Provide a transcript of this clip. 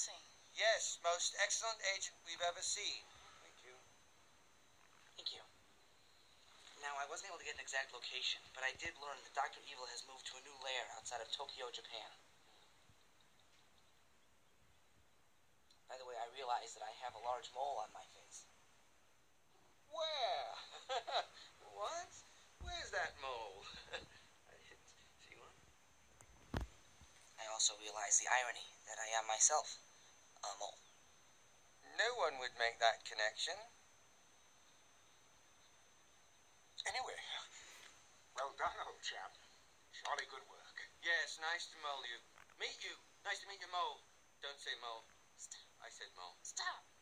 Racing. Yes, most excellent agent we've ever seen. Thank you. Thank you. Now, I wasn't able to get an exact location, but I did learn that Dr. Evil has moved to a new lair outside of Tokyo, Japan. By the way, I realize that I have a large mole on my face. Where? What? Where's that mole? I didn't see one. I also realize the irony that I am myself a mole. No one would make that connection. Anyway, well done, old chap. Jolly good work. Yes, nice to mole you. Meet you. Nice to meet you, mole. Don't say mole. Stop. I said mole. Stop.